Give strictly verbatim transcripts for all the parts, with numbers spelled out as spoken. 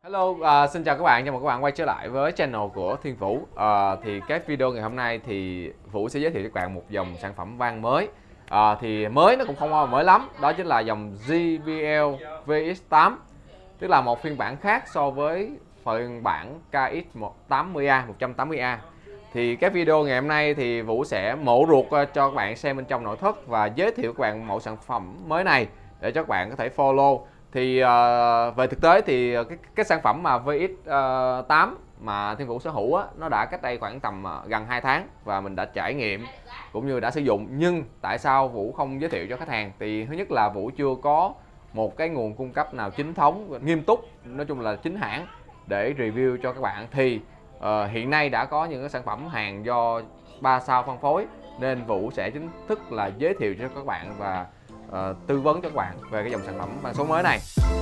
Hello, uh, xin chào các bạn, chào mừng các bạn quay trở lại với channel của Thiên Vũ. uh, Thì cái video ngày hôm nay thì Vũ sẽ giới thiệu cho các bạn một dòng sản phẩm vang mới. uh, Thì mới nó cũng không mới lắm, đó chính là dòng gi bê lờ vê ích tám. Tức là một phiên bản khác so với phiên bản ca ích một trăm tám mươi A, một trăm tám mươi A. Thì cái video ngày hôm nay thì Vũ sẽ mổ ruột cho các bạn xem bên trong nội thất và giới thiệu các bạn mẫu sản phẩm mới này để cho các bạn có thể follow. Thì uh, về thực tế thì cái, cái sản phẩm mà vê ích tám mà Thiên Vũ sở hữu á, nó đã cách đây khoảng tầm uh, gần hai tháng và mình đã trải nghiệm cũng như đã sử dụng. Nhưng tại sao Vũ không giới thiệu cho khách hàng? Thì thứ nhất là Vũ chưa có một cái nguồn cung cấp nào chính thống, nghiêm túc, nói chung là chính hãng để review cho các bạn. Thì uh, hiện nay đã có những cái sản phẩm hàng do ba sao phân phối nên Vũ sẽ chính thức là giới thiệu cho các bạn và Uh, tư vấn cho các bạn về cái dòng sản phẩm mang số mới này.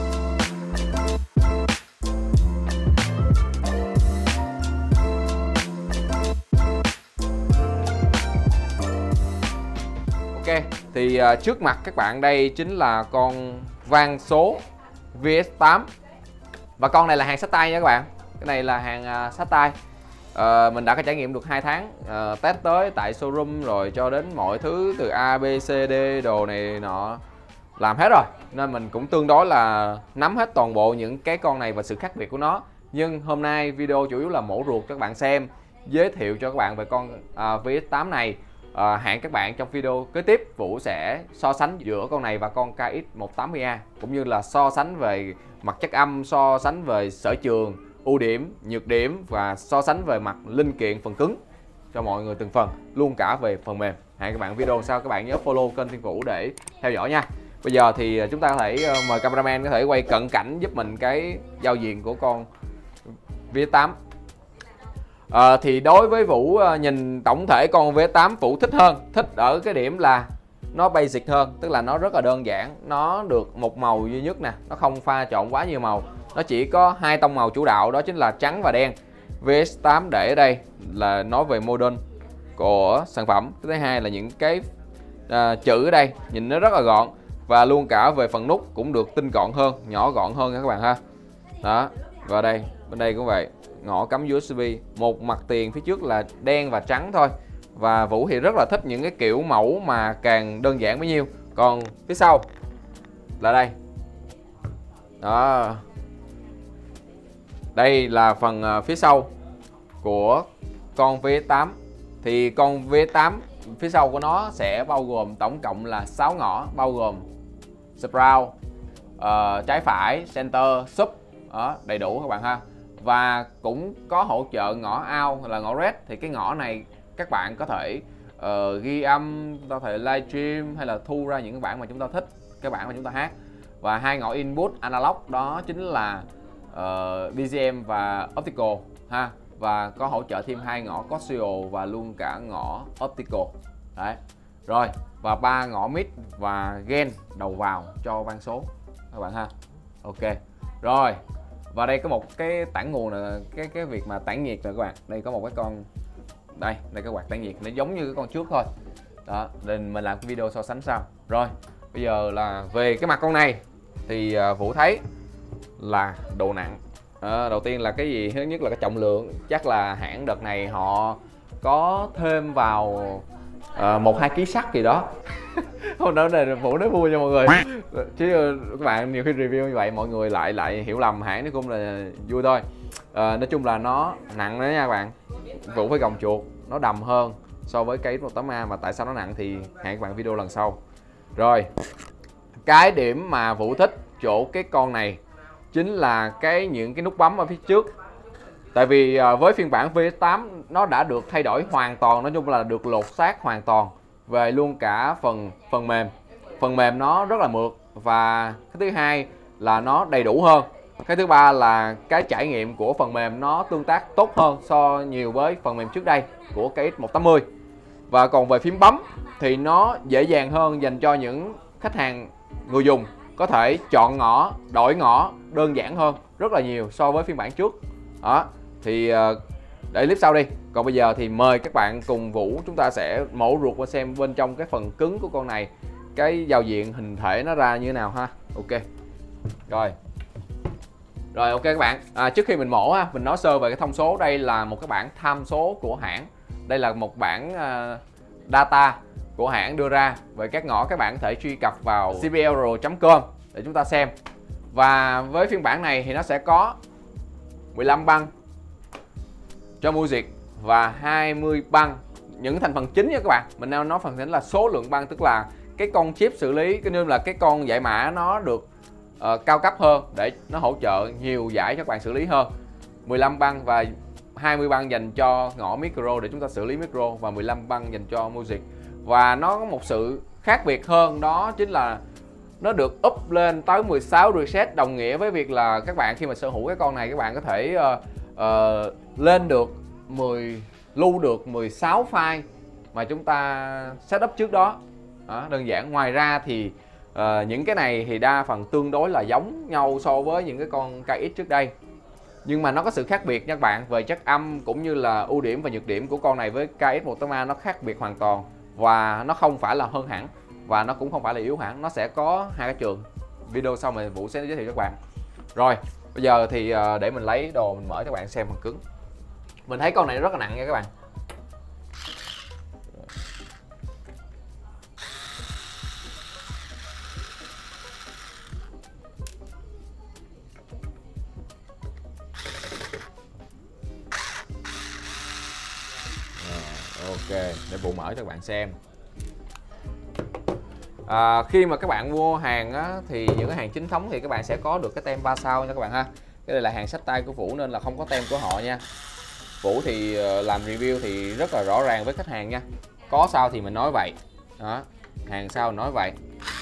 Ok, thì uh, trước mặt các bạn đây chính là con vang số vê ích tám. Và con này là hàng xách tay nha các bạn. Cái này là hàng uh, xách tay. Uh, mình đã có trải nghiệm được hai tháng, uh, test tới tại showroom rồi cho đến mọi thứ từ A, B, C, D đồ này nọ làm hết rồi, nên mình cũng tương đối là nắm hết toàn bộ những cái con này và sự khác biệt của nó. Nhưng hôm nay video chủ yếu là mổ ruột cho các bạn xem, giới thiệu cho các bạn về con uh, vê ích tám này. uh, Hẹn các bạn trong video kế tiếp Vũ sẽ so sánh giữa con này và con ca ích một trăm tám mươi A, cũng như là so sánh về mặt chất âm, so sánh về sở trường, ưu điểm, nhược điểm và so sánh về mặt linh kiện phần cứng cho mọi người từng phần, luôn cả về phần mềm. Hẹn các bạn video sau, các bạn nhớ follow kênh Thiên Vũ để theo dõi nha. Bây giờ thì chúng ta có thể mời cameraman có thể quay cận cảnh giúp mình cái giao diện của con vê ích tám. à, Thì đối với Vũ nhìn tổng thể con vê ích tám Vũ thích hơn, thích ở cái điểm là nó basic hơn, tức là nó rất là đơn giản, nó được một màu duy nhất nè, nó không pha trộn quá nhiều màu, nó chỉ có hai tông màu chủ đạo, đó chính là trắng và đen. vê ích tám để ở đây là nói về model của sản phẩm. Thứ hai là những cái à, chữ ở đây nhìn nó rất là gọn, và luôn cả về phần nút cũng được tinh gọn hơn, nhỏ gọn hơn nha các bạn ha. Đó, và đây, bên đây cũng vậy, ngõ cắm u ét bê, một mặt tiền phía trước là đen và trắng thôi. Và Vũ thì rất là thích những cái kiểu mẫu mà càng đơn giản bấy nhiêu. Còn phía sau là đây. Đó. Đây là phần phía sau của con vê ích tám. Thì con vê ích tám phía sau của nó sẽ bao gồm tổng cộng là sáu ngõ, bao gồm sprout, uh, trái phải, center, sub, đó, đầy đủ các bạn ha. Và cũng có hỗ trợ ngõ out là ngõ red. Thì cái ngõ này các bạn có thể uh, ghi âm, có thể livestream hay là thu ra những cái bản mà chúng ta thích, cái bản mà chúng ta hát. Và hai ngõ input analog đó chính là uh, bê giê em và optical ha. Và có hỗ trợ thêm hai ngõ coaxial và luôn cả ngõ optical. Đấy. Rồi, và ba ngõ mid và gain đầu vào cho vang số các bạn ha. Ok. Rồi. Và đây có một cái tản nguồn là cái cái việc mà tản nhiệt nè các bạn. Đây có một cái con đây, đây cái quạt tản nhiệt, nó giống như cái con trước thôi. Đó, nên mình làm cái video so sánh sau. Rồi, bây giờ là về cái mặt con này thì uh, Vũ thấy là độ nặng. À, đầu tiên là cái gì? Thứ nhất là cái trọng lượng. Chắc là hãng đợt này họ có thêm vào uh, một hai ký sắt gì đó. Không nói này Vũ nói vui cho mọi người, chứ các bạn nhiều khi review như vậy mọi người lại lại hiểu lầm hãng, nói chung là vui thôi. À, nói chung là nó nặng đó nha các bạn. Vũ phải gồng chuột, nó đầm hơn so với cây một trăm tám mươi A. Mà tại sao nó nặng thì hẹn các bạn video lần sau. Rồi, cái điểm mà Vũ thích chỗ cái con này chính là cái những cái nút bấm ở phía trước. Tại vì uh, với phiên bản vê ích tám nó đã được thay đổi hoàn toàn, nói chung là được lột xác hoàn toàn về luôn cả phần phần mềm. Phần mềm nó rất là mượt, và cái thứ hai là nó đầy đủ hơn. Cái thứ ba là cái trải nghiệm của phần mềm nó tương tác tốt hơn so nhiều với phần mềm trước đây của ca ích một trăm tám mươi. Và còn về phím bấm thì nó dễ dàng hơn dành cho những khách hàng người dùng có thể chọn ngõ, đổi ngõ đơn giản hơn rất là nhiều so với phiên bản trước. Đó, thì để clip sau đi. Còn bây giờ thì mời các bạn cùng Vũ chúng ta sẽ mổ ruột và xem bên trong cái phần cứng của con này, cái giao diện hình thể nó ra như thế nào ha. Ok. Rồi. Rồi ok các bạn, à, trước khi mình mổ á, mình nói sơ về cái thông số. Đây là một cái bảng tham số của hãng. Đây là một bảng uh, data của hãng đưa ra về các ngõ. Các bạn có thể truy cập vào c p l r chấm com để chúng ta xem. Và với phiên bản này thì nó sẽ có mười lăm băng cho music và hai mươi băng những thành phần chính nha các bạn. Mình đang nói phần chính là số lượng băng, tức là cái con chip xử lý, cái nên là cái con giải mã nó được uh, cao cấp hơn để nó hỗ trợ nhiều giải cho các bạn xử lý hơn. mười lăm băng và hai mươi băng dành cho ngõ micro để chúng ta xử lý micro, và mười lăm băng dành cho music. Và nó có một sự khác biệt hơn, đó chính là nó được up lên tới mười sáu reset, đồng nghĩa với việc là các bạn khi mà sở hữu cái con này, các bạn có thể uh, uh, lên được mười lưu được mười sáu file mà chúng ta setup trước đó. Đó, đơn giản. Ngoài ra thì uh, những cái này thì đa phần tương đối là giống nhau so với những cái con ca ích trước đây, nhưng mà nó có sự khác biệt nha các bạn, về chất âm cũng như là ưu điểm và nhược điểm của con này với ca ích một tám A nó khác biệt hoàn toàn, và nó không phải là hơn hẳn và nó cũng không phải là yếu hẳn, nó sẽ có hai cái trường. Video sau mình Vũ sẽ giới thiệu cho các bạn. Rồi bây giờ thì uh, để mình lấy đồ mình mở cho các bạn xem phần cứng. Mình thấy con này rất là nặng nha các bạn. Ok, để Vũ mở cho các bạn xem. À, khi mà các bạn mua hàng á, thì những cái hàng chính thống thì các bạn sẽ có được cái tem ba sao nha các bạn ha. Cái này là hàng xách tay của Vũ nên là không có tem của họ nha. Vũ thì làm review thì rất là rõ ràng với khách hàng nha. Có sao thì mình nói vậy. Đó, hàng sao nói vậy.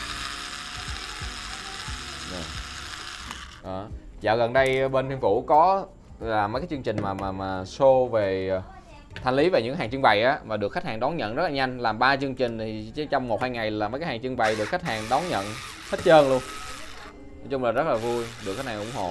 Đó. Dạo gần đây bên Thiên Vũ có là mấy cái chương trình mà mà mà show về thanh lý về những hàng trưng bày á, mà được khách hàng đón nhận rất là nhanh. Làm ba chương trình thì chỉ trong một hai ngày là mấy cái hàng trưng bày được khách hàng đón nhận hết trơn luôn. Nói chung là rất là vui, được khách hàng ủng hộ.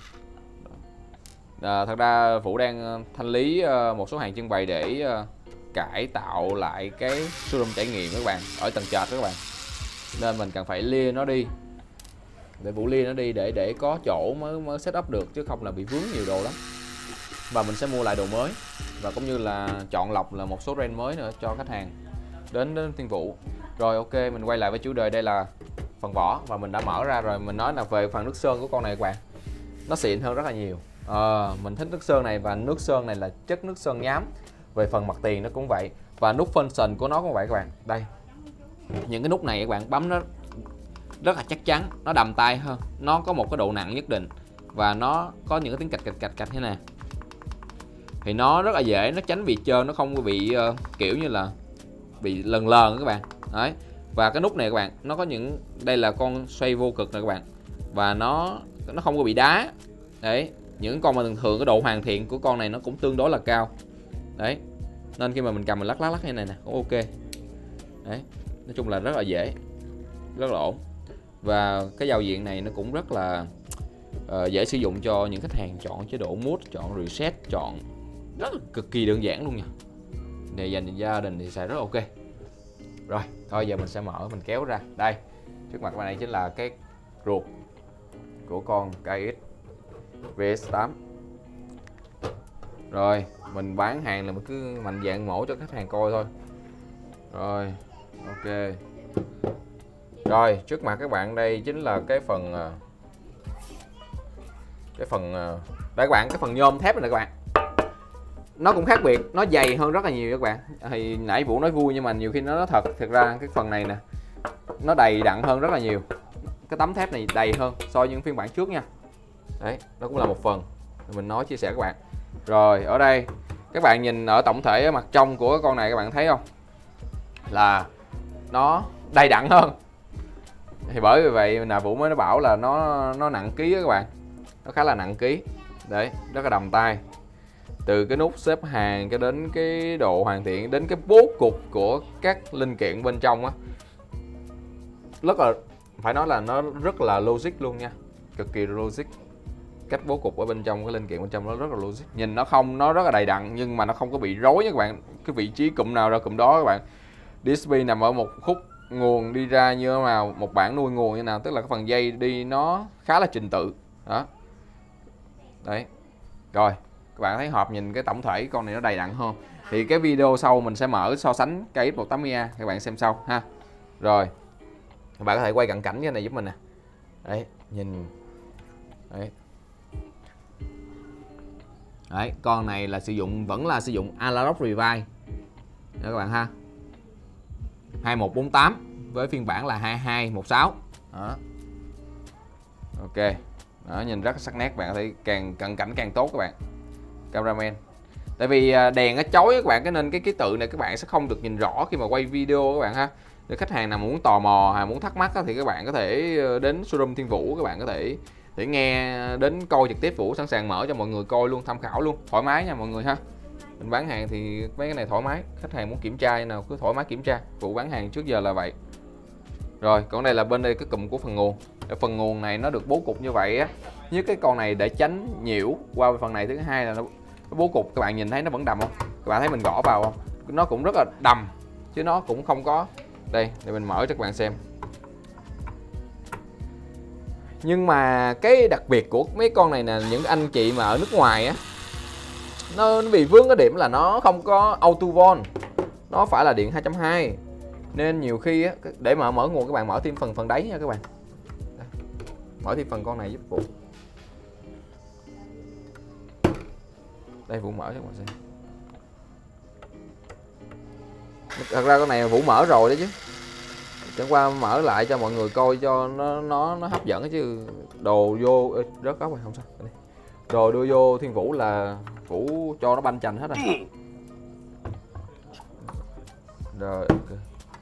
À, thật ra Vũ đang thanh lý một số hàng trưng bày để cải tạo lại cái showroom trải nghiệm các bạn ở tầng trệt các bạn, nên mình cần phải lia nó đi, để Vũ lia nó đi để để có chỗ mới mới setup được, chứ không là bị vướng nhiều đồ lắm. Và mình sẽ mua lại đồ mới và cũng như là chọn lọc là một số brand mới nữa cho khách hàng đến đến Thiên Vũ. Rồi ok, mình quay lại với chủ đề, đây là phần vỏ và mình đã mở ra rồi. Mình nói là về phần nước sơn của con này các bạn, nó xịn hơn rất là nhiều. À, mình thích nước sơn này, và nước sơn này là chất nước sơn nhám. Về phần mặt tiền nó cũng vậy, và nút function của nó cũng vậy các bạn. Đây, những cái nút này các bạn bấm nó rất là chắc chắn, nó đầm tay hơn, nó có một cái độ nặng nhất định và nó có những cái tiếng cạch cạch cạch cạch thế này, thì nó rất là dễ, nó tránh bị trơn, nó không bị uh, kiểu như là bị lần lờn các bạn. Đấy, và cái nút này các bạn, nó có những, đây là con xoay vô cực này các bạn, và nó nó không có bị đá. Đấy, những con mà thường thường cái độ hoàn thiện của con này nó cũng tương đối là cao. Đấy, nên khi mà mình cầm mình lắc lắc lắc như này nè cũng ok. Đấy, nói chung là rất là dễ, rất là ổn. Và cái giao diện này nó cũng rất là uh, dễ sử dụng cho những khách hàng chọn chế độ mood, chọn reset, chọn rất là cực kỳ đơn giản luôn nha. Để dành cho gia đình thì xài rất ok. Rồi, thôi giờ mình sẽ mở, mình kéo ra. Đây, trước mặt bạn này chính là cái ruột của con ca ích V S tám. Rồi, mình bán hàng là mình cứ mạnh dạn mổ cho khách hàng coi thôi. Rồi, ok. Rồi, trước mặt các bạn đây chính là cái phần cái phần đây các bạn, cái phần nhôm thép này các bạn. Nó cũng khác biệt, nó dày hơn rất là nhiều các bạn. Thì nãy Vũ nói vui nhưng mà nhiều khi nó nói thật, thực ra cái phần này nè nó đầy đặn hơn rất là nhiều. Cái tấm thép này đầy hơn so với những phiên bản trước nha. Đấy, nó cũng là một phần mình nói chia sẻ các bạn. Rồi, ở đây các bạn nhìn ở tổng thể ở mặt trong của con này các bạn thấy không? Là nó đầy đặn hơn. Thì bởi vì vậy là Vũ mới nó bảo là nó nó nặng ký đó các bạn. Nó khá là nặng ký. Đấy, rất là đầm tay. Từ cái nút xếp hàng cho đến cái độ hoàn thiện, đến cái bố cục của các linh kiện bên trong á, rất là, phải nói là nó rất là logic luôn nha, cực kỳ logic. Cách bố cục ở bên trong cái linh kiện bên trong nó rất là logic. Nhìn nó không, nó rất là đầy đặn nhưng mà nó không có bị rối nha các bạn. Cái vị trí cụm nào ra cụm đó các bạn. đê ét pê nằm ở một khúc, nguồn đi ra như thế nào, một bảng nuôi nguồn như nào, tức là cái phần dây đi nó khá là trình tự. Đó, Đấy. Rồi, các bạn thấy hộp nhìn cái tổng thể con này nó đầy đặn hơn. Thì cái video sau mình sẽ mở so sánh cây X một tám mươi A các bạn xem sau ha. Rồi. Các bạn có thể quay cận cảnh cái này giúp mình nè. Đấy, nhìn. Đấy. Đấy, con này là sử dụng vẫn là sử dụng Alarok Revive. Đó các bạn ha. hai một bốn tám với phiên bản là hai hai một sáu. Đó. Ok. Đó, nhìn rất sắc nét, bạn có thể càng cận cảnh càng tốt các bạn. Cameraman. Tại vì đèn nó chói các bạn, cái nên cái ký tự này các bạn sẽ không được nhìn rõ khi mà quay video các bạn ha. Để khách hàng nào muốn tò mò hay muốn thắc mắc thì các bạn có thể đến showroom Thiên Vũ, các bạn có thể để nghe đến coi trực tiếp. Vũ sẵn sàng mở cho mọi người coi luôn, tham khảo luôn, thoải mái nha mọi người ha. Mình bán hàng thì mấy cái này thoải mái, khách hàng muốn kiểm tra nào cứ thoải mái kiểm tra. Vũ bán hàng trước giờ là vậy. Rồi, còn đây là bên đây cái cụm của phần nguồn. Cái phần nguồn này nó được bố cục như vậy á, với cái con này để tránh nhiễu qua phần này. Thứ hai là nó bố cục các bạn nhìn thấy nó vẫn đầm không? Các bạn thấy mình gõ vào không? Nó cũng rất là đầm chứ nó cũng không có. Đây, để mình mở cho các bạn xem. Nhưng mà cái đặc biệt của mấy con này nè, những anh chị mà ở nước ngoài á, nó, nó bị vướng cái điểm là nó không có auto vol, nó phải là điện hai chấm hai, nên nhiều khi á, để mà mở nguồn các bạn mở thêm phần phần đáy nha các bạn. Đây, mở thêm phần con này giúp Vũ. Đây Vũ mở cho các bạn xem. Thật ra con này Vũ mở rồi đấy chứ, chẳng qua mở lại cho mọi người coi cho nó nó nó hấp dẫn chứ. Đồ vô ê, rớt góc rồi không sao. Đây. Đồ đưa vô Thiên Vũ là Vũ cho nó banh chành hết rồi. Rồi okay.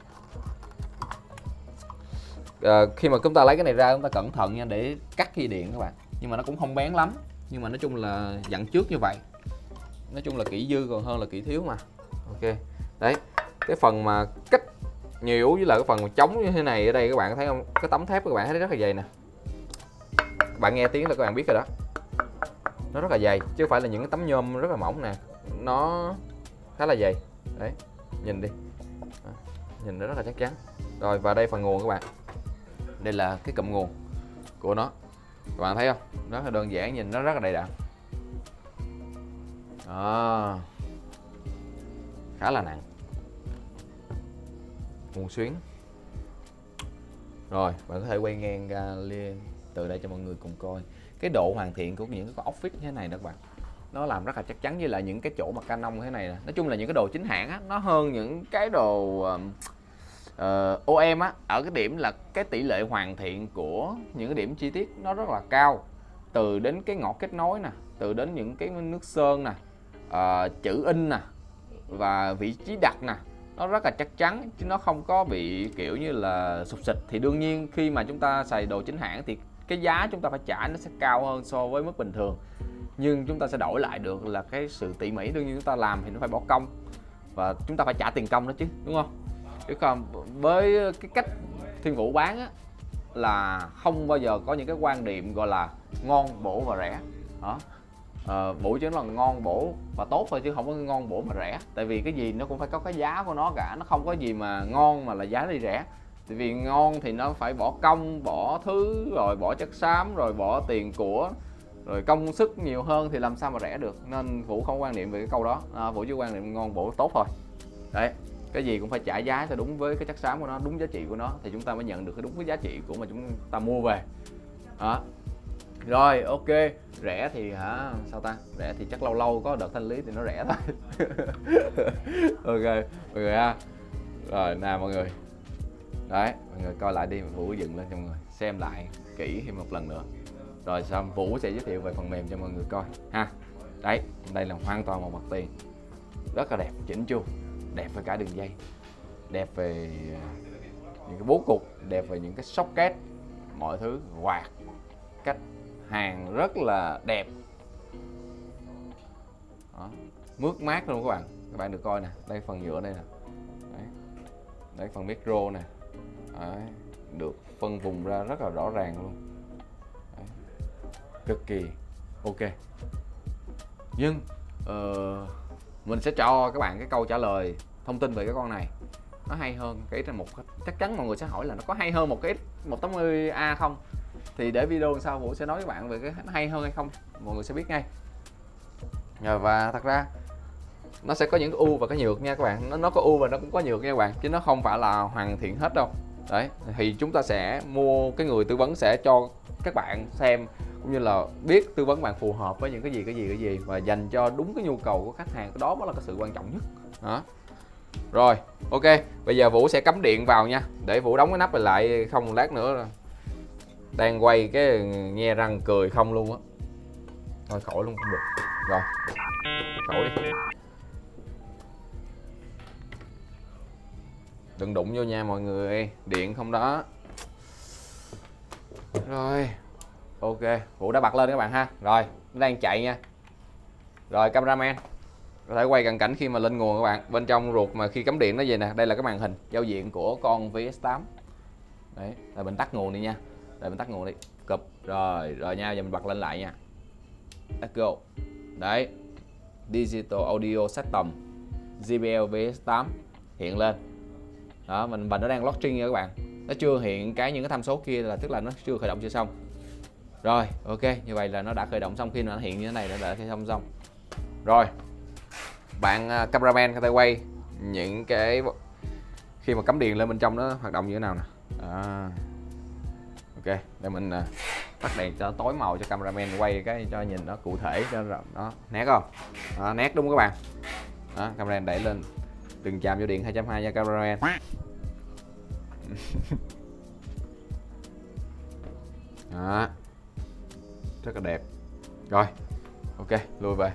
À, khi mà chúng ta lấy cái này ra chúng ta cẩn thận nha, để cắt dây điện các bạn. Nhưng mà nó cũng không bén lắm, nhưng mà nói chung là dặn trước như vậy. Nói chung là kỹ dư còn hơn là kỹ thiếu mà. Ok. Đấy, cái phần mà cách nhiều với là cái phần chống như thế này ở đây các bạn thấy không? Cái tấm thép các bạn thấy rất là dày nè. Các bạn nghe tiếng là các bạn biết rồi đó. Nó rất là dày chứ không phải là những cái tấm nhôm rất là mỏng nè. Nó khá là dày. Đấy, nhìn đi. Đó, nhìn nó rất là chắc chắn. Rồi và đây phần nguồn các bạn. Đây là cái cụm nguồn của nó. Các bạn thấy không? Rất là đơn giản, nhìn nó rất là đầy đặn. Đó. Khá là nặng. Nguồn xuyến. Rồi, bạn có thể quay ngang ra liền từ đây cho mọi người cùng coi cái độ hoàn thiện của những cái con ốc vít như thế này đó các bạn. Nó làm rất là chắc chắn, với lại những cái chỗ mà Canon thế này nè. Nói chung là những cái đồ chính hãng á, nó hơn những cái đồ uh, o em á, ở cái điểm là cái tỷ lệ hoàn thiện của những cái điểm chi tiết nó rất là cao. Từ đến cái ngõ kết nối nè, từ đến những cái nước sơn nè, uh, chữ in nè, và vị trí đặt nè, nó rất là chắc chắn chứ nó không có bị kiểu như là sụp xịt. Thì đương nhiên khi mà chúng ta xài đồ chính hãng thì cái giá chúng ta phải trả nó sẽ cao hơn so với mức bình thường, nhưng chúng ta sẽ đổi lại được là cái sự tỉ mỉ. Đương nhiên chúng ta làm thì nó phải bỏ công và chúng ta phải trả tiền công đó chứ, đúng không? Chứ còn với cái cách Thiên Vũ bán á, là không bao giờ có những cái quan điểm gọi là ngon, bổ và rẻ đó. À, bổ chứ là ngon, bổ và tốt thôi, chứ không có ngon, bổ mà rẻ. Tại vì cái gì nó cũng phải có cái giá của nó cả, nó không có gì mà ngon mà là giá đi rẻ. Tại vì ngon thì nó phải bỏ công, bỏ thứ, rồi bỏ chất xám, rồi bỏ tiền của, rồi công sức nhiều hơn thì làm sao mà rẻ được. Nên Vũ không quan niệm về cái câu đó. À, Vũ chỉ quan niệm ngon, bổ, tốt thôi. Đấy, cái gì cũng phải trả giá cho đúng với cái chất xám của nó, đúng giá trị của nó thì chúng ta mới nhận được cái đúng cái giá trị của mà chúng ta mua về. Đó. Rồi ok, rẻ thì hả sao ta? Rẻ thì chắc lâu lâu có đợt thanh lý thì nó rẻ thôi. Ok, mọi người ha. Rồi nè mọi người. Đấy, mọi người coi lại đi, Vũ dựng lên cho mọi người xem lại kỹ thêm một lần nữa. Rồi xong Vũ sẽ giới thiệu về phần mềm cho mọi người coi ha. Đấy, đây là hoàn toàn một mặt tiền. Rất là đẹp, chỉnh chu, đẹp về cả đường dây, đẹp về những cái bố cục, đẹp về những cái socket, mọi thứ quạt, cách hàng rất là đẹp. Đó, mướt mát luôn các bạn. Các bạn được coi nè, đây phần nhựa đây nè. Đấy, đấy phần micro nè. Đấy, được phân vùng ra rất là rõ ràng luôn. Đấy, cực kỳ ok. Nhưng uh, mình sẽ cho các bạn cái câu trả lời thông tin về cái con này nó hay hơn cái trên một, chắc chắn mọi người sẽ hỏi là nó có hay hơn một cái X một tám mươi A không. thì để video sau Vũ sẽ nói với bạn về cái nó hay hơn hay không, mọi người sẽ biết ngay. Và thật ra nó sẽ có những cái ưu và cái nhược nha các bạn, nó nó có ưu và nó cũng có nhược nha các bạn, chứ nó không phải là hoàn thiện hết đâu. Đấy, thì chúng ta sẽ mua, cái người tư vấn sẽ cho các bạn xem cũng như là biết tư vấn bạn phù hợp với những cái gì cái gì cái gì và dành cho đúng cái nhu cầu của khách hàng, đó mới là cái sự quan trọng nhất. Đó. Rồi, ok, bây giờ Vũ sẽ cắm điện vào nha, để Vũ đóng cái nắp này lại, không một lát nữa đang quay cái nghe răng cười không luôn á. Thôi khỏi luôn cũng được. Rồi, khỏi đi. Đừng đụng vô nha mọi người, điện không đó. Rồi, ok, Vũ đã bật lên các bạn ha. Rồi, nó đang chạy nha. Rồi, cameraman có thể quay cận cảnh khi mà lên nguồn các bạn. Bên trong ruột mà khi cắm điện nó về nè, đây là cái màn hình giao diện của con vê ét tám. Đấy, rồi mình tắt nguồn đi nha. Rồi mình tắt nguồn đi. Cụp. Rồi, rồi nha, giờ mình bật lên lại nha. Let's go. Đấy. Digital Audio System giê bê lờ vê ét tám hiện lên. Đó, mình và nó đang loading nha các bạn. Nó chưa hiện cái những cái tham số kia, là tức là nó chưa khởi động chưa xong. Rồi, ok, như vậy là nó đã khởi động xong, khi nó hiện như thế này đã đã khởi động xong. Rồi. Bạn uh, cameraman có thể quay những cái khi mà cắm điện lên bên trong nó hoạt động như thế nào nè. À. Ok, để mình uh, tắt đèn cho tối màu cho cameraman quay cái cho nhìn nó cụ thể cho nó nét không? Đó, nét đúng không các bạn? Đó, cameraman đẩy lên, đừng chạm vô điện hai chấm hai nha cameraman. Đó. Rất là đẹp. Rồi, ok, lùi về.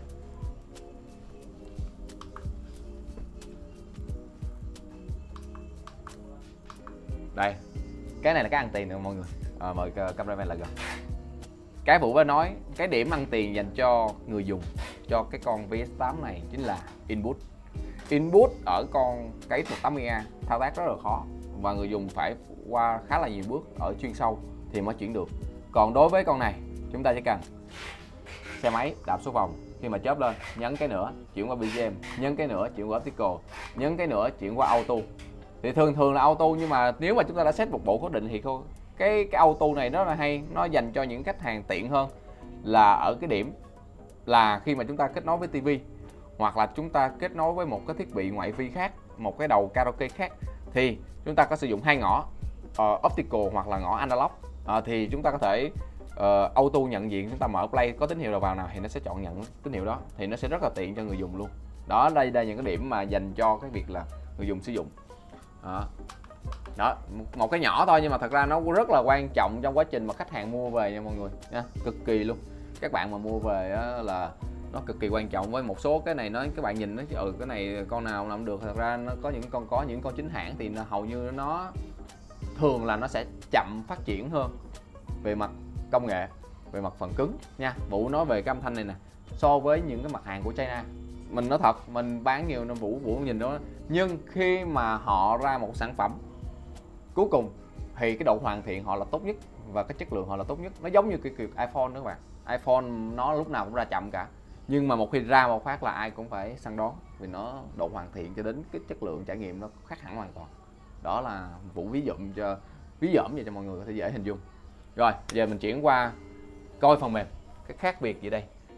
Đây, cái này là cái ăn tiền nè mọi người. À, mời cameraman lại gần. Cái Vũ vừa nói, cái điểm ăn tiền dành cho người dùng cho cái con vê ét tám này chính là input. Input ở con cái một tám mươi A thao tác rất là khó và người dùng phải qua khá là nhiều bước ở chuyên sâu thì mới chuyển được. Còn đối với con này, chúng ta chỉ cần xe máy đạp số vòng, khi mà chớp lên nhấn cái nữa chuyển qua bê giê em, nhấn cái nữa chuyển qua optical, nhấn cái nữa chuyển qua auto. Thì thường thường là auto, nhưng mà nếu mà chúng ta đã set một bộ cố định thì không, cái cái auto này rất là hay, nó dành cho những khách hàng tiện hơn là ở cái điểm là khi mà chúng ta kết nối với tivi hoặc là chúng ta kết nối với một cái thiết bị ngoại vi khác, một cái đầu karaoke khác, thì chúng ta có sử dụng hai ngõ uh, optical hoặc là ngõ analog, uh, thì chúng ta có thể uh, auto nhận diện, chúng ta mở play có tín hiệu đầu vào nào thì nó sẽ chọn nhận tín hiệu đó, thì nó sẽ rất là tiện cho người dùng luôn. Đó, đây đây những cái điểm mà dành cho cái việc là người dùng sử dụng. Đó. Đó, một cái nhỏ thôi nhưng mà thật ra nó rất là quan trọng trong quá trình mà khách hàng mua về nha mọi người nha, cực kỳ luôn. Các bạn mà mua về á, là nó cực kỳ quan trọng. Với một số cái này nói các bạn nhìn nó ừ cái này con nào làm được, thật ra nó có những con có những con chính hãng thì nó, hầu như nó thường là nó sẽ chậm phát triển hơn về mặt công nghệ, về mặt phần cứng nha. Vũ nói về cái âm thanh này nè, so với những cái mặt hàng của China, mình nói thật, mình bán nhiều năm Vũ Vũ nhìn đó, nhưng khi mà họ ra một sản phẩm cuối cùng thì cái độ hoàn thiện họ là tốt nhất và cái chất lượng họ là tốt nhất. Nó giống như cái kiểu iPhone đó các bạn, iPhone nó lúc nào cũng ra chậm cả, nhưng mà một khi ra một phát là ai cũng phải săn đón vì nó độ hoàn thiện cho đến cái chất lượng trải nghiệm nó khác hẳn hoàn toàn. Đó là Vũ ví dụ cho ví dỏm vậy cho mọi người có thể dễ hình dung. Rồi giờ mình chuyển qua coi phần mềm, cái khác biệt gì đây.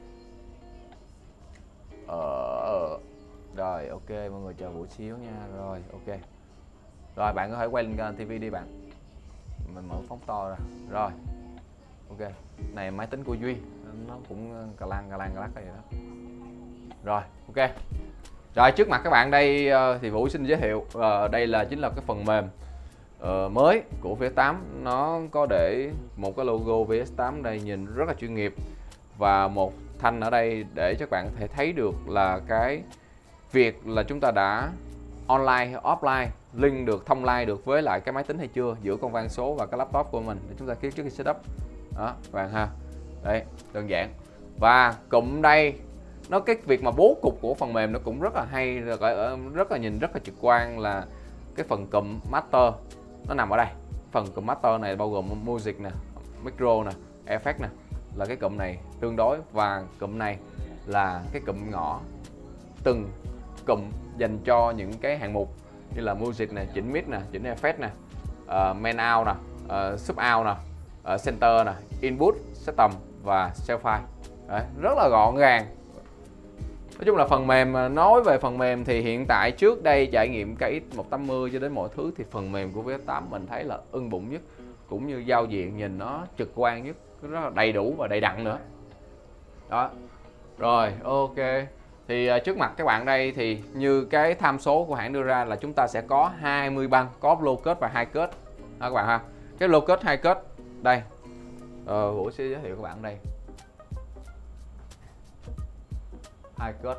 Ờ, rồi ok, mọi người chờ Vũ xíu nha. Rồi ok, rồi bạn có thể quay lên tivi đi bạn, mình mở phóng to ra. Rồi ok, này máy tính của Duy, nó cũng cà lan cà lan cà lắc vậy đó. Rồi ok, rồi trước mặt các bạn đây thì Vũ xin giới thiệu, uh, đây là chính là cái phần mềm uh, mới của vê ét tám. Nó có để một cái logo vê ét tám đây nhìn rất là chuyên nghiệp, và một thanh ở đây để cho các bạn có thể thấy được là cái việc là chúng ta đã online hay offline, link được, thông lai được với lại cái máy tính hay chưa, giữa con van số và cái laptop của mình để chúng ta trước khi setup. Đó các bạn ha, đây đơn giản. Và cụm đây nó cái việc mà bố cục của phần mềm nó cũng rất là hay, rất là nhìn rất là trực quan, là cái phần cụm master nó nằm ở đây. Phần cụm master này bao gồm music nè, micro nè, effect nè, là cái cụm này tương đối, và cụm này là cái cụm ngõ từng cụm dành cho những cái hạng mục như là music nè, chỉnh mic nè, chỉnh effect nè, uh, main out nè, uh, sub out nè, uh, center nè, input, system và cell file. Đấy, rất là gọn gàng. Nói chung là phần mềm, nói về phần mềm thì hiện tại trước đây trải nghiệm ca ích một tám mươi cho đến mọi thứ thì phần mềm của vê ét tám mình thấy là ưng bụng nhất, cũng như giao diện nhìn nó trực quan nhất, rất là đầy đủ và đầy đặn nữa. Đó. Rồi, ok. Thì uh, trước mặt các bạn đây thì như cái tham số của hãng đưa ra là chúng ta sẽ có hai mươi băng, có low cut và high cut. Đó các bạn ha. Cái low cut, high cut đây. Ờ, Vũ sẽ giới thiệu các bạn đây. High cut.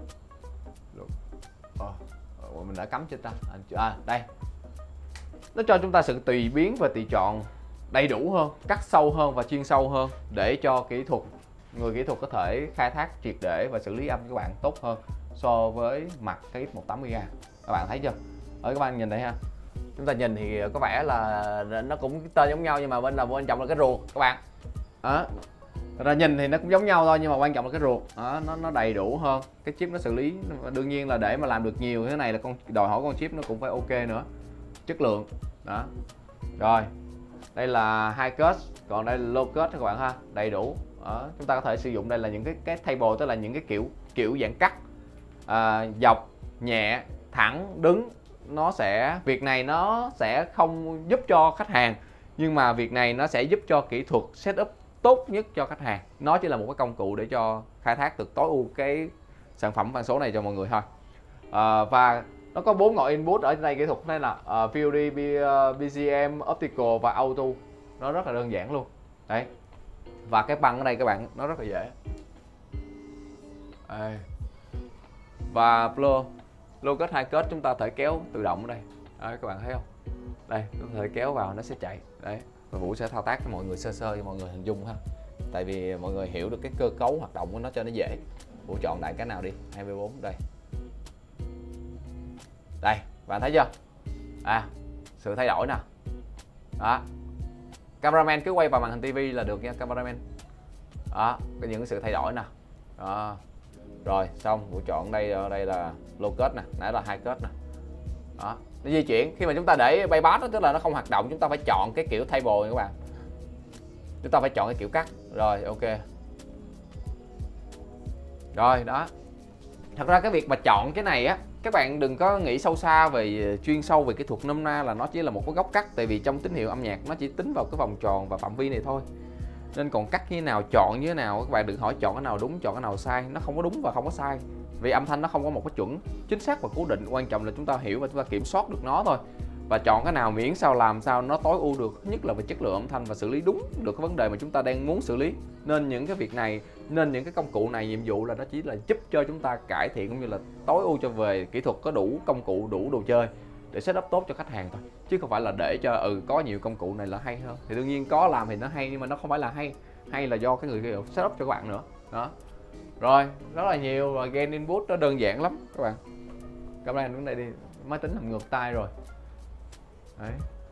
Ờ, mình đã cắm chưa ta? À, đây. Nó cho chúng ta sự tùy biến và tùy chọn đầy đủ hơn, cắt sâu hơn và chuyên sâu hơn để cho kỹ thuật người kỹ thuật có thể khai thác triệt để và xử lý âm các bạn tốt hơn so với mặt ca ích một tám mươi. Các bạn thấy chưa? Ở các bạn nhìn thấy ha. Chúng ta nhìn thì có vẻ là nó cũng tên giống nhau nhưng mà bên là quan trọng là cái ruột các bạn. Đó. Ra nhìn thì nó cũng giống nhau thôi nhưng mà quan trọng là cái ruột. Đó, nó nó đầy đủ hơn. Cái chip nó xử lý đương nhiên là để mà làm được nhiều thế này là con đòi hỏi con chip nó cũng phải ok nữa. Chất lượng. Đó. Rồi. Đây là high cut, còn đây là low cut các bạn ha, đầy đủ. Đó, chúng ta có thể sử dụng đây là những cái cái table, tức là những cái kiểu kiểu dạng cắt à, dọc, nhẹ, thẳng, đứng. Nó sẽ việc này nó sẽ không giúp cho khách hàng nhưng mà việc này nó sẽ giúp cho kỹ thuật setup tốt nhất cho khách hàng. Nó chỉ là một cái công cụ để cho khai thác được tối ưu cái sản phẩm van số này cho mọi người thôi. À, và nó có bốn ngọn input ở đây kỹ thuật đây là uh, vê ô đê, bê giê em, optical và auto. Nó rất là đơn giản luôn. Đấy. Và cái băng ở đây các bạn nó rất là dễ. Đây. Và flow low cut, high cut chúng ta thể kéo tự động ở đây. Đấy, các bạn thấy không? Đây, có thể kéo vào nó sẽ chạy. Đấy. Và Vũ sẽ thao tác cho mọi người sơ sơ cho mọi người hình dung ha. Tại vì mọi người hiểu được cái cơ cấu hoạt động của nó cho nó dễ. Vũ chọn đại cái nào đi, hai mươi bốn đây. Đây, bạn thấy chưa? À, sự thay đổi nè. Đó. Cameraman cứ quay vào màn hình tivi là được nha cameraman. Đó, có những sự thay đổi nè. Đó. Rồi, xong, Vũ chọn đây đây là low cut nè, nãy là high cut nè. Đó, nó di chuyển khi mà chúng ta để bypass đó, tức là nó không hoạt động, chúng ta phải chọn cái kiểu table nha các bạn. Chúng ta phải chọn cái kiểu cắt. Rồi, ok. Rồi, đó. Thật ra cái việc mà chọn cái này á, các bạn đừng có nghĩ sâu xa về chuyên sâu về kỹ thuật, nôm na là nó chỉ là một cái góc cắt, tại vì trong tín hiệu âm nhạc nó chỉ tính vào cái vòng tròn và phạm vi này thôi. Nên còn cắt như thế nào, chọn như thế nào, các bạn đừng hỏi chọn cái nào đúng, chọn cái nào sai, nó không có đúng và không có sai. Vì âm thanh nó không có một cái chuẩn chính xác và cố định, quan trọng là chúng ta hiểu và chúng ta kiểm soát được nó thôi. Và chọn cái nào miễn sao làm sao nó tối ưu được, nhất là về chất lượng âm thanh và xử lý đúng được cái vấn đề mà chúng ta đang muốn xử lý. Nên những cái việc này, nên những cái công cụ này nhiệm vụ là nó chỉ là giúp cho chúng ta cải thiện cũng như là tối ưu cho về kỹ thuật, có đủ công cụ, đủ đồ chơi để setup tốt cho khách hàng thôi, chứ không phải là để cho ừ có nhiều công cụ này là hay hơn. Thì đương nhiên có làm thì nó hay nhưng mà nó không phải là hay, hay là do cái người kia setup cho các bạn nữa. Đó. Rồi, rất là nhiều và gain input nó đơn giản lắm các bạn. Các bạn đứng đây đi, máy tính làm ngược tay rồi. Đấy.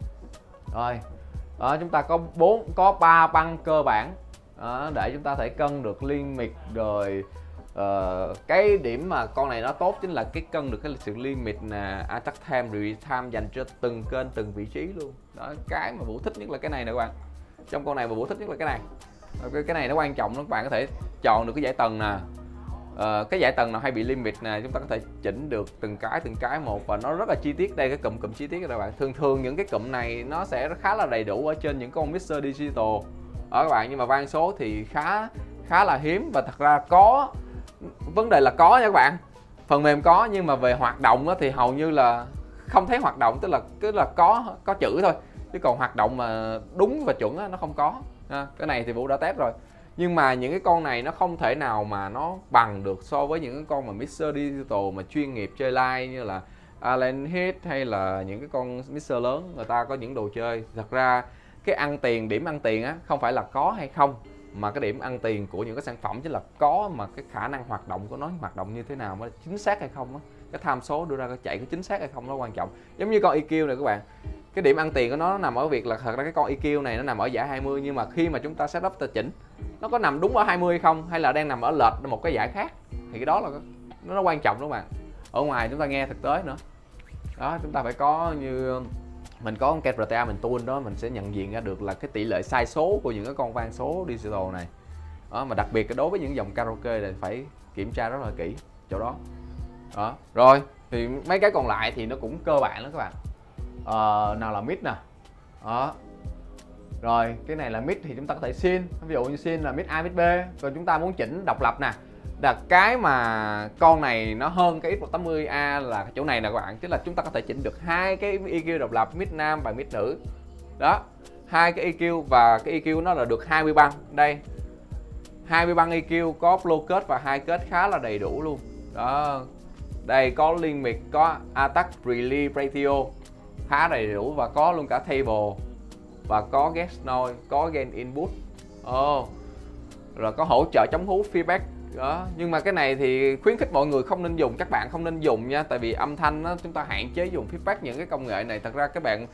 Rồi. Đó, chúng ta có bốn có ba băng cơ bản. Đó, để chúng ta thể cân được limit rồi. Uh, cái điểm mà con này nó tốt chính là cái cân được cái sự limit nè, attack time, release time dành cho từng kênh, từng vị trí luôn. Đó, cái mà Vũ thích nhất là cái này nè các bạn. Trong con này mà Vũ thích nhất là cái này. Cái, cái này nó quan trọng lắm, các bạn có thể chọn được cái dải tầng nè. Uh, cái dải tầng nào hay bị limit nè, chúng ta có thể chỉnh được từng cái từng cái một và nó rất là chi tiết. Đây cái cụm cụm chi tiết các bạn. Thường thường những cái cụm này nó sẽ khá là đầy đủ ở trên những con mixer digital. Đó các bạn, nhưng mà van số thì khá khá là hiếm và thật ra có vấn đề là có nha các bạn. Phần mềm có nhưng mà về hoạt động thì hầu như là không thấy hoạt động, tức là cứ là có có chữ thôi, chứ còn hoạt động mà đúng và chuẩn nó không có. Cái này thì Vũ đã test rồi. Nhưng mà những cái con này nó không thể nào mà nó bằng được so với những cái con mà mixer digital mà chuyên nghiệp chơi live như là Allen Heath hay là những cái con mixer lớn, người ta có những đồ chơi. Thật ra cái ăn tiền, điểm ăn tiền á không phải là có hay không, mà cái điểm ăn tiền của những cái sản phẩm chính là có, mà cái khả năng hoạt động của nó hoạt động như thế nào, mới chính xác hay không á, cái tham số đưa ra cái chạy có chính xác hay không nó quan trọng. Giống như con e quy này các bạn, cái điểm ăn tiền của nó nằm ở việc là thật ra cái con e quy này nó nằm ở giải hai mươi, nhưng mà khi mà chúng ta setup ta chỉnh nó có nằm đúng ở hai mươi hay không, hay là đang nằm ở lệch một cái giải khác, thì cái đó là nó, nó quan trọng đó các bạn. Ở ngoài chúng ta nghe thực tế nữa đó, chúng ta phải có như mình có cái rờ tê a mình tuôn đó, mình sẽ nhận diện ra được là cái tỷ lệ sai số của những cái con vang số digital này đó, mà đặc biệt đối với những dòng karaoke này phải kiểm tra rất là kỹ chỗ đó. Đó rồi thì mấy cái còn lại thì nó cũng cơ bản lắm các bạn. Ờ, nào là mid nè, đó rồi cái này là mid thì chúng ta có thể xin, ví dụ như xin là mid A mid B, rồi chúng ta muốn chỉnh độc lập nè, là cái mà con này nó hơn cái X một tám mươi A là cái chỗ này nè các bạn, tức là chúng ta có thể chỉnh được hai cái e quy độc lập, mid nam và mid nữ. Đó, hai cái e quy và cái e quy nó là được hai mươi băng. Đây, hai mươi băng e quy có flow kết và high kết khá là đầy đủ luôn. Đó. Đây có limit, có attack release ratio khá đầy đủ và có luôn cả table và có get noise, có gain input. Oh. Rồi có hỗ trợ chống hú feedback. Đó, nhưng mà cái này thì khuyến khích mọi người không nên dùng, các bạn không nên dùng nha, tại vì âm thanh đó, chúng ta hạn chế dùng feedback. Những cái công nghệ này thật ra các bạn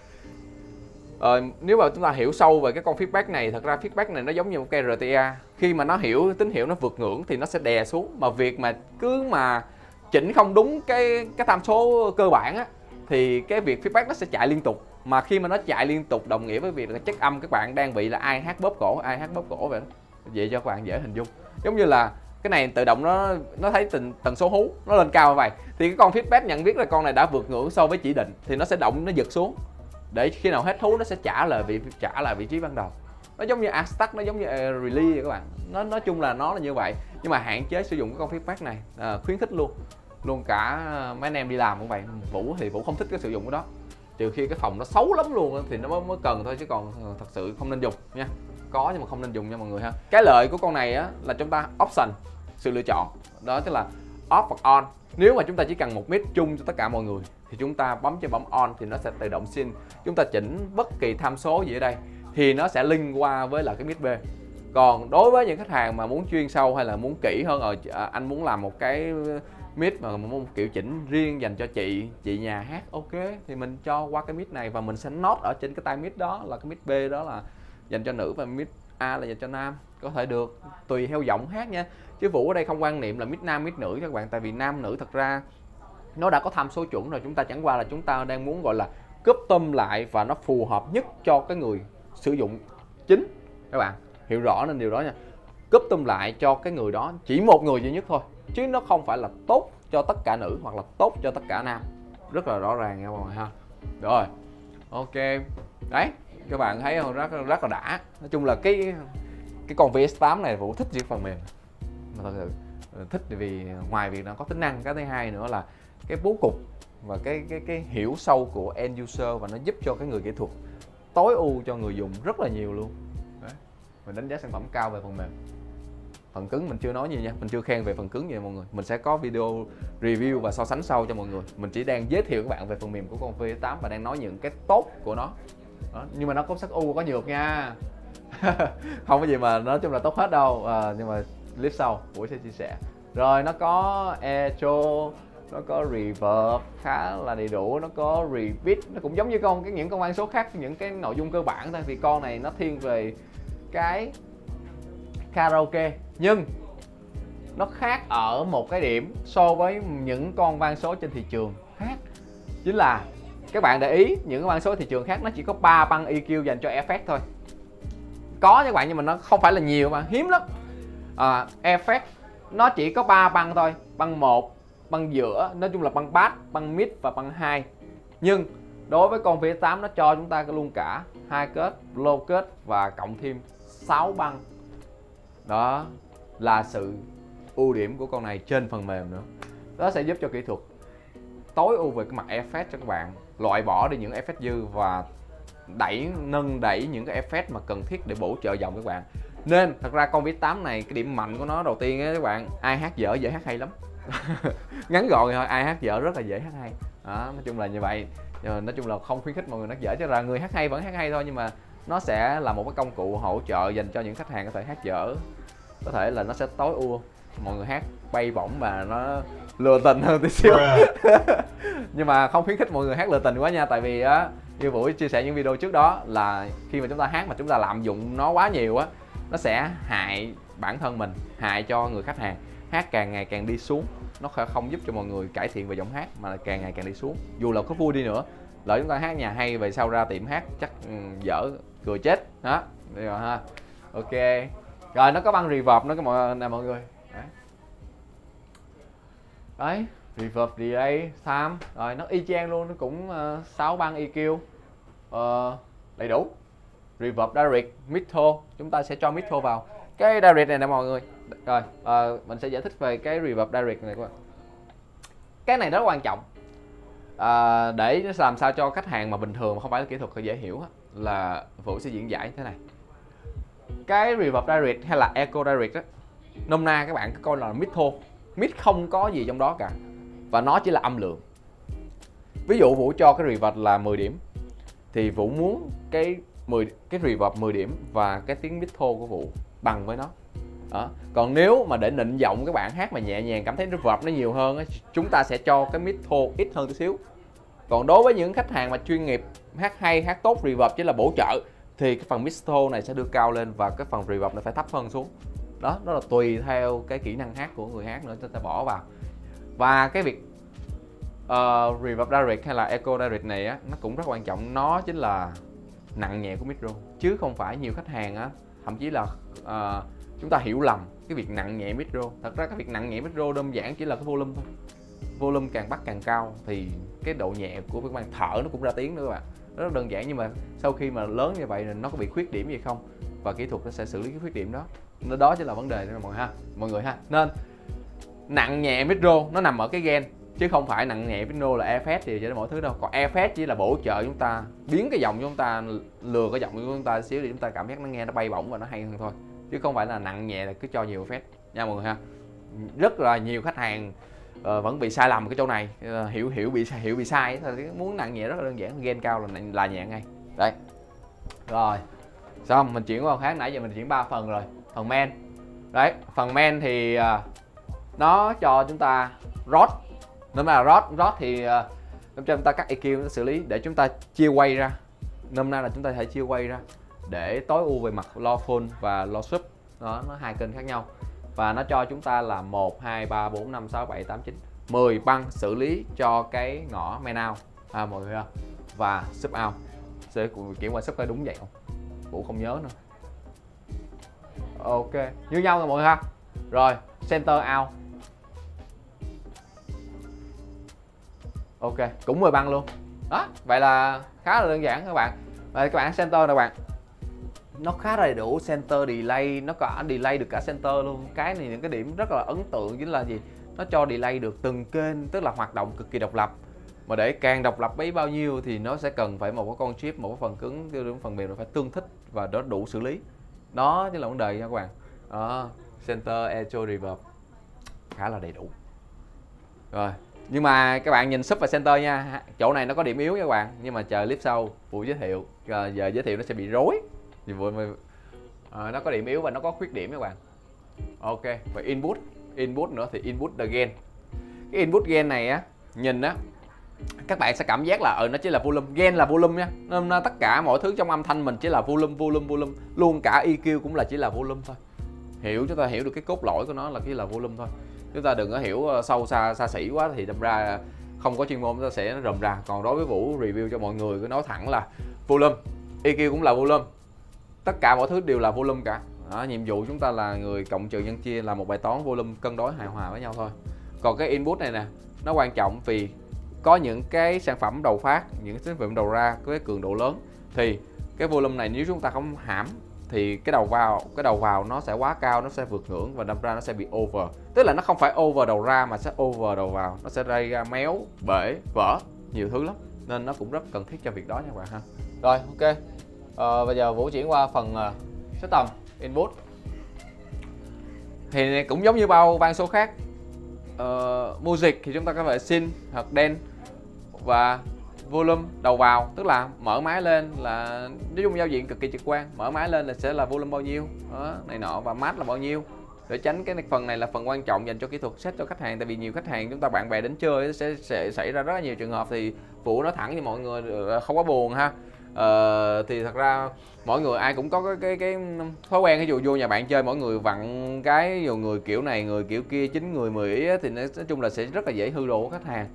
ờ, nếu mà chúng ta hiểu sâu về cái con feedback này, thật ra feedback này nó giống như một cây rờ tê a, khi mà nó hiểu tín hiệu nó vượt ngưỡng thì nó sẽ đè xuống, mà việc mà cứ mà chỉnh không đúng cái cái tham số cơ bản á thì cái việc feedback nó sẽ chạy liên tục, mà khi mà nó chạy liên tục đồng nghĩa với việc là chất âm các bạn đang bị là ai hát bóp cổ, ai hát bóp cổ vậy đó. Vậy cho các bạn dễ hình dung, giống như là cái này tự động nó nó thấy tần, tần số hú nó lên cao như vậy thì cái con feedback nhận biết là con này đã vượt ngưỡng so với chỉ định thì nó sẽ động, nó giật xuống để khi nào hết hú nó sẽ trả lại vị trả lại vị trí ban đầu. Nó giống như Astack, nó giống như release vậy các bạn. Nó nói chung là nó là như vậy, nhưng mà hạn chế sử dụng cái con feedback này, à, khuyến khích luôn luôn cả mấy anh em đi làm cũng vậy. Vũ thì Vũ không thích cái sử dụng cái đó, trừ khi cái phòng nó xấu lắm luôn thì nó mới, mới cần thôi, chứ còn thật sự không nên dùng nha. Có nhưng mà không nên dùng nha mọi người ha. Cái lợi của con này á là chúng ta option, sự lựa chọn đó, tức là off hoặc on. Nếu mà chúng ta chỉ cần một mic chung cho tất cả mọi người thì chúng ta bấm cho bấm on thì nó sẽ tự động xin. Chúng ta chỉnh bất kỳ tham số gì ở đây thì nó sẽ link qua với lại cái mic B. Còn đối với những khách hàng mà muốn chuyên sâu hay là muốn kỹ hơn, ở à, anh muốn làm một cái mic mà muốn kiểu chỉnh riêng dành cho chị chị nhà hát, ok thì mình cho qua cái mic này và mình sẽ note ở trên cái tai mic đó là cái mic B đó là dành cho nữ và mic A là dành cho nam, có thể được tùy theo giọng hát nha. Chứ Vũ ở đây không quan niệm là mic nam mic nữ các bạn, tại vì nam nữ thật ra nó đã có tham số chuẩn rồi, chúng ta chẳng qua là chúng ta đang muốn gọi là custom lại và nó phù hợp nhất cho cái người sử dụng chính. Các bạn hiểu rõ nên điều đó nha, custom lại cho cái người đó, chỉ một người duy nhất thôi, chứ nó không phải là tốt cho tất cả nữ hoặc là tốt cho tất cả nam, rất là rõ ràng nha mọi người ha. Rồi ok đấy, các bạn thấy không, rất rất là đã. Nói chung là cái cái con vê ét tám này Vũ thích riêng phần mềm, mà thật sự thích vì ngoài việc nó có tính năng, cái thứ hai nữa là cái bố cục và cái cái cái hiểu sâu của end user, và nó giúp cho cái người kỹ thuật tối ưu cho người dùng rất là nhiều luôn. Đấy. Mình đánh giá sản phẩm cao về phần mềm. Phần cứng mình chưa nói gì nha, mình chưa khen về phần cứng gì mọi người. Mình sẽ có video review và so sánh sau cho mọi người. Mình chỉ đang giới thiệu các bạn về phần mềm của con vê ét tám và đang nói những cái tốt của nó. Đó. Nhưng mà nó có sắc u, có nhược nha. Không có gì mà nói chung là tốt hết đâu, à, nhưng mà clip sau Vũ sẽ chia sẻ. Rồi nó có echo, nó có reverb khá là đầy đủ, nó có repeat, nó cũng giống như con cái những con van số khác, những cái nội dung cơ bản thôi, vì con này nó thiên về cái karaoke, nhưng nó khác ở một cái điểm so với những con van số trên thị trường khác, chính là các bạn để ý những cái van số thị trường khác nó chỉ có ba băng e quy dành cho effect thôi. Có các bạn, nhưng mà nó không phải là nhiều mà hiếm lắm. À, effect nó chỉ có ba băng thôi, băng một, băng giữa, nói chung là băng bass, băng mid và băng hai. Nhưng đối với con vê ét tám nó cho chúng ta luôn cả hai kết, low kết và cộng thêm sáu băng. Đó là sự ưu điểm của con này trên phần mềm nữa. Đó sẽ giúp cho kỹ thuật tối ưu về cái mặt effect cho các bạn, loại bỏ đi những effect dư và đẩy nâng đẩy những cái effect mà cần thiết để bổ trợ giọng các bạn. Nên thật ra con vê ét tám này cái điểm mạnh của nó đầu tiên á các bạn, ai hát dở dễ hát hay lắm. Ngắn gọn thôi, ai hát dở rất là dễ hát hay. Đó, nói chung là như vậy. Nói chung là không khuyến khích mọi người hát dở, chứ là người hát hay vẫn hát hay thôi, nhưng mà nó sẽ là một cái công cụ hỗ trợ dành cho những khách hàng có thể hát dở. Có thể là nó sẽ tối ưu mọi người hát bay bổng và nó lừa tình hơn tí xíu. Nhưng mà không khuyến khích mọi người hát lừa tình quá nha, tại vì á như Vũ chia sẻ những video trước đó là khi mà chúng ta hát mà chúng ta lạm dụng nó quá nhiều á, nó sẽ hại bản thân mình, hại cho người khách hàng. Hát càng ngày càng đi xuống, nó không giúp cho mọi người cải thiện về giọng hát mà càng ngày càng đi xuống. Dù là có vui đi nữa lỡ chúng ta hát nhà hay về sau ra tiệm hát chắc ừ, dở cười chết đó. Được rồi ha. Ok rồi, nó có băng reverb nó có mọi nè mọi người đấy, đấy reverb delay time rồi nó y chang luôn, nó cũng uh, sáu băng e quy uh, đầy đủ. Reverb direct mid-tone, chúng ta sẽ cho mid-tone vào cái direct này nè mọi người. Rồi uh, mình sẽ giải thích về cái reverb direct này các bạn. Cái này rất quan trọng à, để làm sao cho khách hàng mà bình thường mà không phải là kỹ thuật thì dễ hiểu là Vũ sẽ diễn giải thế này. Cái reverb direct hay là echo direct đó, nôm na các bạn cứ coi là mid-tone, mid không có gì trong đó cả và nó chỉ là âm lượng. Ví dụ Vũ cho cái reverb là mười điểm thì Vũ muốn cái mười cái reverb mười điểm và cái tiếng mid-tone của Vũ bằng với nó. Đó. Còn nếu mà để nịnh giọng các bạn hát mà nhẹ nhàng cảm thấy reverb nó nhiều hơn á, chúng ta sẽ cho cái mid-tone ít hơn tí xíu. Còn đối với những khách hàng mà chuyên nghiệp hát hay, hát tốt, reverb chỉ là bổ trợ thì cái phần mid-tone này sẽ đưa cao lên và cái phần reverb này phải thấp hơn xuống. Đó, đó là tùy theo cái kỹ năng hát của người hát nữa, chúng ta bỏ vào. Và cái việc uh, reverb direct hay là echo direct này á, nó cũng rất quan trọng, nó chính là nặng nhẹ của micro, chứ không phải nhiều khách hàng á, thậm chí là uh, chúng ta hiểu lầm cái việc nặng nhẹ micro. Thật ra cái việc nặng nhẹ micro đơn giản chỉ là cái volume thôi. Volume càng bắt càng cao thì cái độ nhẹ của các bạn thở nó cũng ra tiếng nữa các bạn. Rất đơn giản, nhưng mà sau khi mà lớn như vậy nó có bị khuyết điểm gì không, và kỹ thuật nó sẽ xử lý cái khuyết điểm đó. Nó đó chính là vấn đề đó mọi người ha. Mọi người ha. Nên nặng nhẹ micro nó nằm ở cái gain chứ không phải nặng nhẹ micro là effect thì cho mọi thứ đâu. Còn effect chỉ là bổ trợ chúng ta biến cái giọng của chúng ta, lừa cái giọng của chúng ta xíu để chúng ta cảm giác nó nghe nó bay bổng và nó hay hơn thôi, chứ không phải là nặng nhẹ là cứ cho nhiều effect nha mọi người ha. Rất là nhiều khách hàng uh, vẫn bị sai lầm cái chỗ này, uh, hiểu hiểu bị hiểu bị sai thì muốn nặng nhẹ rất là đơn giản, gain cao là là nhẹ ngay. Đấy. Rồi. Xong mình chuyển qua phần khác, nãy giờ mình chuyển ba phần rồi. Phần main. Đấy, phần main thì uh, nó cho chúng ta rod. Nôm na là rod, rod thì uh, cho chúng ta cắt e quy nó xử lý để chúng ta chia quay ra. Nôm na là chúng ta thể chia quay ra để tối ưu về mặt low full và low sub. Đó, nó hai kênh khác nhau. Và nó cho chúng ta là một, hai, ba, bốn, năm, sáu, bảy, tám, chín, mười băng xử lý cho cái ngõ main out à, mọi người ha. Và sub out. Sẽ kiểm qua sub phải đúng vậy không? Vũ không nhớ nữa. Ok, như nhau rồi mọi người ha. Rồi, center out. Ok, cũng mười băng luôn. Đó, vậy là khá là đơn giản các bạn. Vậy các bạn center nè bạn. Nó khá đầy đủ, center delay, nó có delay được cả center luôn. Cái này những cái điểm rất là ấn tượng chính là gì? Nó cho delay được từng kênh, tức là hoạt động cực kỳ độc lập. Mà để càng độc lập bấy bao nhiêu thì nó sẽ cần phải một cái con chip, một cái phần cứng, cái phần mềm nó phải tương thích và nó đủ xử lý. Đó chính là vấn đề nha các bạn. Đó, center, echo, reverb khá là đầy đủ. Rồi, nhưng mà các bạn nhìn sub và center nha, chỗ này nó có điểm yếu nha các bạn, nhưng mà chờ clip sau Vũ giới thiệu. Rồi, giờ giới thiệu nó sẽ bị rối. Thì Vũ à, nó có điểm yếu và nó có khuyết điểm các bạn. Ok, và input, input nữa thì input the gain. Cái input gain này á, nhìn á các bạn sẽ cảm giác là ở ừ, nó chỉ là volume, gain là volume nha. Nên tất cả mọi thứ trong âm thanh mình chỉ là volume, volume, volume, luôn cả e quy cũng là chỉ là volume thôi. Hiểu, chúng ta hiểu được cái cốt lõi của nó là chỉ là volume thôi. Chúng ta đừng có hiểu sâu xa xa xỉ quá thì đâm ra không có chuyên môn chúng ta sẽ rầm ra. Còn đối với Vũ review cho mọi người cứ nói thẳng là volume, e quy cũng là volume, tất cả mọi thứ đều là volume cả. Đó, nhiệm vụ chúng ta là người cộng trừ nhân chia là một bài toán volume cân đối hài hòa với nhau thôi. Còn cái input này nè, nó quan trọng vì có những cái sản phẩm đầu phát, những sản phẩm đầu ra có cái cường độ lớn thì cái volume này nếu chúng ta không hãm thì cái đầu vào cái đầu vào nó sẽ quá cao, nó sẽ vượt ngưỡng và đâm ra nó sẽ bị over. Tức là nó không phải over đầu ra mà sẽ over đầu vào, nó sẽ gây ra méo, bể, vỡ nhiều thứ lắm. Nên nó cũng rất cần thiết cho việc đó nha các bạn ha. Rồi ok. Ờ, bây giờ Vũ chuyển qua phần uh, system input. Thì cũng giống như bao van số khác. Uh, music thì chúng ta có thể sync hoặc dance và volume đầu vào, tức là mở máy lên là nói chung giao diện cực kỳ trực quan, mở máy lên là sẽ là volume bao nhiêu đó, này nọ, và mát là bao nhiêu, để tránh cái phần này là phần quan trọng dành cho kỹ thuật set cho khách hàng. Tại vì nhiều khách hàng chúng ta bạn bè đến chơi sẽ, sẽ xảy ra rất là nhiều trường hợp, thì Vũ nói thẳng với mọi người không có buồn ha. Ờ, thì thật ra mỗi người ai cũng có cái cái, cái thói quen, ví dụ vô nhà bạn chơi mỗi người vặn cái, nhiều người kiểu này người kiểu kia, chín người mười ý thì nói chung là sẽ rất là dễ hư đồ của khách hàng.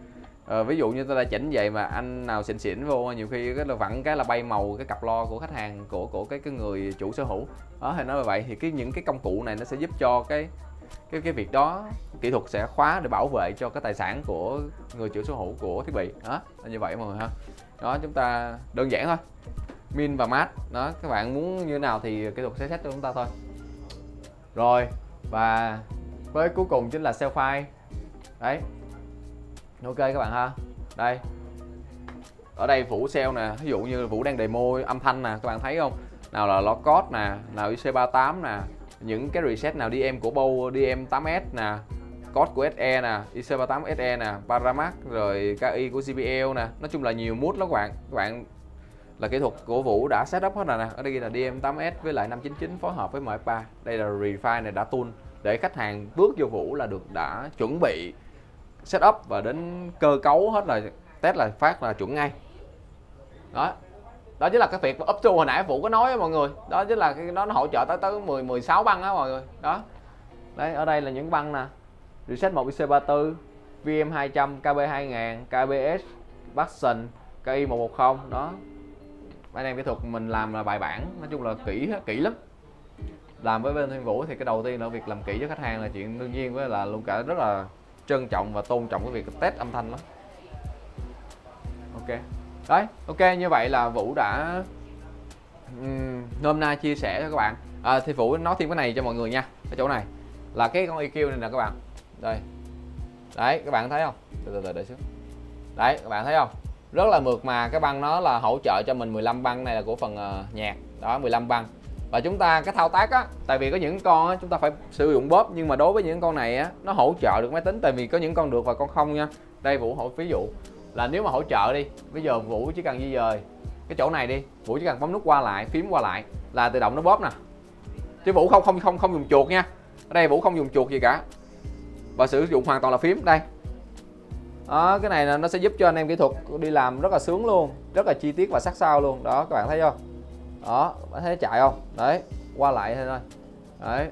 Ờ, ví dụ như tôi đã chỉnh vậy mà anh nào xịn xịn vô, nhiều khi cái là vặn cái là bay màu cái cặp lo của khách hàng, của của cái cái người chủ sở hữu đó. Hay nói như vậy thì cái những cái công cụ này nó sẽ giúp cho cái cái cái việc đó, kỹ thuật sẽ khóa để bảo vệ cho cái tài sản của người chủ sở hữu của thiết bị đó, là như vậy mọi người ha. Đó, chúng ta đơn giản thôi, min và mát đó, các bạn muốn như nào thì kỹ thuật sẽ set cho chúng ta thôi. Rồi, và với cuối cùng chính là save file đấy. Ok các bạn ha, đây ở đây Vũ sale nè, ví dụ như Vũ đang demo âm thanh nè, các bạn thấy không, nào là lock code nè, nào i xê ba tám nè, những cái reset nào đê em của Bow đê em tám ét nè, code của ét e nè, i xê ba tám ét e nè, Paramax, rồi ca i của giê pê lờ nè, nói chung là nhiều mood lắm các bạn. Các bạn là kỹ thuật của Vũ đã setup hết rồi nè. Ở đây ghi là đê em tám ét với lại năm chín chín phối hợp với em ép ba. Đây là refine này đã tool để khách hàng bước vô Vũ là được đã chuẩn bị setup và đến cơ cấu hết rồi, test là phát là chuẩn ngay. Đó. Đó chính là cái việc up tool hồi nãy Vũ có nói với mọi người. Đó chính là cái đó nó hỗ trợ tới tới mười mười sáu băng á mọi người. Đó. Đấy, ở đây là những băng nè. Reset một i xê ba tư, vê em hai trăm, ca bê hai nghìn, ca bê ét, Baxon, ca i một một không đó. Anh em kỹ thuật mình làm là bài bản, nói chung là kỹ kỹ lắm. Làm với bên Thiên Vũ thì cái đầu tiên là việc làm kỹ cho khách hàng là chuyện đương nhiên, với là luôn cả rất là trân trọng và tôn trọng cái việc test âm thanh đó. Ok. Đấy, ok, như vậy là Vũ đã um, nôm na chia sẻ cho các bạn. À, thì Vũ nói thêm cái này cho mọi người nha. Ở chỗ này là cái con e quy này nè các bạn. Đây. Đấy, các bạn thấy không? Từ từ từ để xíu. Đấy, các bạn thấy không? Rất là mượt mà. Cái băng nó là hỗ trợ cho mình mười lăm băng, này là của phần uh, nhạc. Đó, mười lăm băng. Và chúng ta cái thao tác á, tại vì có những con á, chúng ta phải sử dụng bóp, nhưng mà đối với những con này á, nó hỗ trợ được máy tính, tại vì có những con được và con không nha. Đây Vũ hỏi ví dụ là nếu mà hỗ trợ đi, bây giờ Vũ chỉ cần di dời cái chỗ này đi, Vũ chỉ cần bấm nút qua lại, phím qua lại là tự động nó bóp nè. Chứ Vũ không không không không dùng chuột nha. Ở đây Vũ không dùng chuột gì cả. Và sử dụng hoàn toàn là phím đây. Đó, cái này là nó sẽ giúp cho anh em kỹ thuật đi làm rất là sướng luôn, rất là chi tiết và sắc sảo luôn. Đó, các bạn thấy không? Đó, bạn thấy chạy không? Đấy, qua lại thôi. Đấy.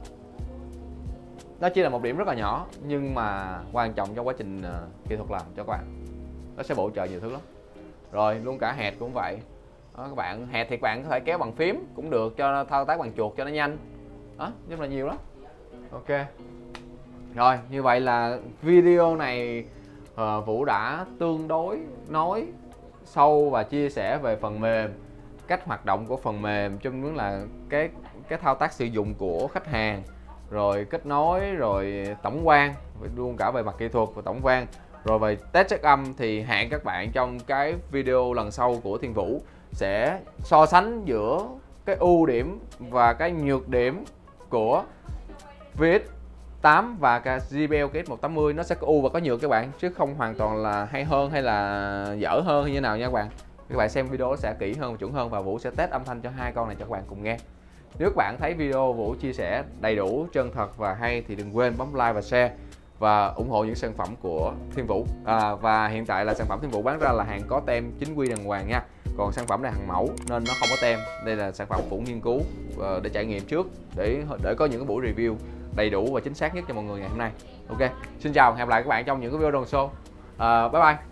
Nó chỉ là một điểm rất là nhỏ nhưng mà quan trọng trong quá trình uh, kỹ thuật làm cho các bạn. Nó sẽ bổ trợ nhiều thứ lắm. Rồi, luôn cả head cũng vậy. Đó, các bạn head thì các bạn có thể kéo bằng phím cũng được, cho thao tác bằng chuột cho nó nhanh. Đó, rất là nhiều lắm. Ok. Rồi, như vậy là video này uh, Vũ đã tương đối nói sâu và chia sẻ về phần mềm, cách hoạt động của phần mềm, chung muốn là cái cái thao tác sử dụng của khách hàng, rồi kết nối, rồi tổng quan, luôn cả về mặt kỹ thuật và tổng quan, rồi về test check âm. Thì hẹn các bạn trong cái video lần sau của Thiên Vũ sẽ so sánh giữa cái ưu điểm và cái nhược điểm của vê ích tám và cái giê bê lờ ca ích một tám mươi. Nó sẽ có ưu và có nhược các bạn, chứ không hoàn toàn là hay hơn hay là dở hơn hay như nào nha các bạn. Các bạn xem video sẽ kỹ hơn và chuẩn hơn, và Vũ sẽ test âm thanh cho hai con này cho các bạn cùng nghe. Nếu các bạn thấy video Vũ chia sẻ đầy đủ, chân thật và hay thì đừng quên bấm like và share và ủng hộ những sản phẩm của Thiên Vũ. À, và hiện tại là sản phẩm Thiên Vũ bán ra là hàng có tem chính quy đàng hoàng nha. Còn sản phẩm này hàng mẫu nên nó không có tem. Đây là sản phẩm Vũ nghiên cứu để trải nghiệm trước, để để có những cái buổi review đầy đủ và chính xác nhất cho mọi người ngày hôm nay. Ok, xin chào, hẹn gặp lại các bạn trong những cái video lần sau. À, bye bye.